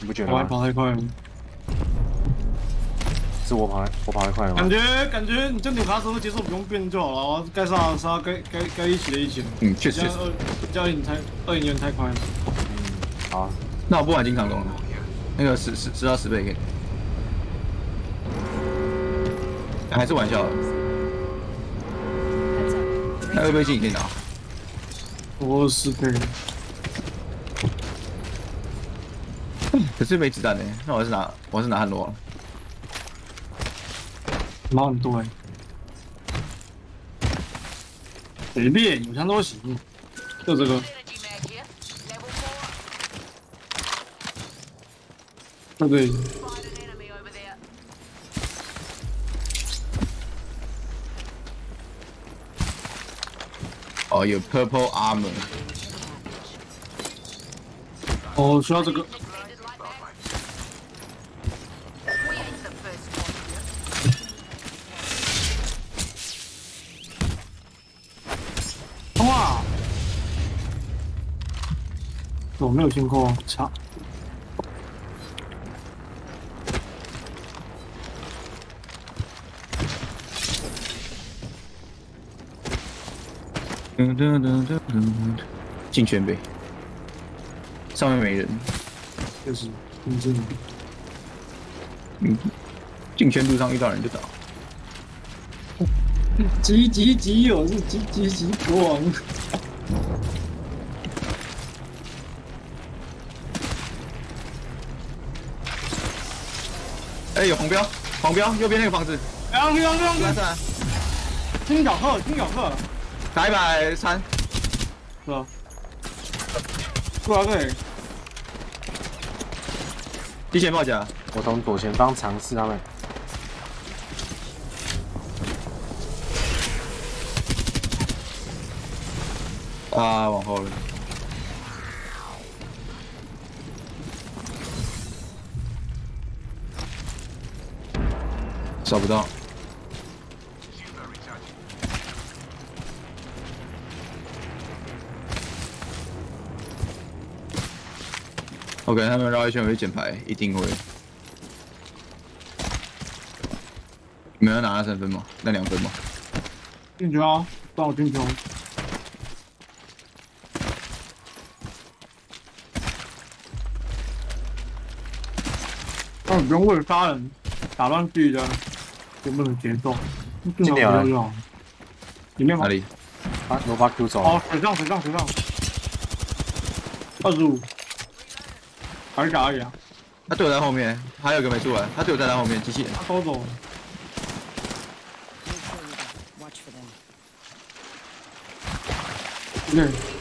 你不觉得我还吗？ 跑太快了， 是我跑太快了吗？ 感觉你这纽卡斯会接受不用变就好了，该杀的杀，该一起的一起。 嗯，确实。 这样2有点太快了。 好， 那我不玩金长弓了，那个10到10倍可以。还是玩笑的。那会不会进可以拿？ 我10倍。 可是没子弹呢，那我是拿汉罗了。 毛很多随便有枪都行，就这个。对。 哦，有 purple armor。 哦，需要这个。哇！我没有听过，操！ 进圈呗，上面没人。 确实，认真。 进圈路上遇到人就打。 急，我是急国王。 哎，有黄标，右边那个房子。 不要！ 3， 金角鹤， 打130。 是吧？过来对。 提前报价。 我从左前方尝试他们。 啊，往后了。找不到。OK， 他们绕一圈会捡牌，一定会。你们要拿那3分吗？那2分吗？ 进球啊！帮我进球。不用为了杀人打乱自己的原本的节奏。 今年啊， 里面吗？ 哪里？ 啊，罗巴 Q 走。 哦，水上。25。还是打而已啊。 他队友在后面，还有一个没出来，他队友在他后面，机器人。 他偷走了。对。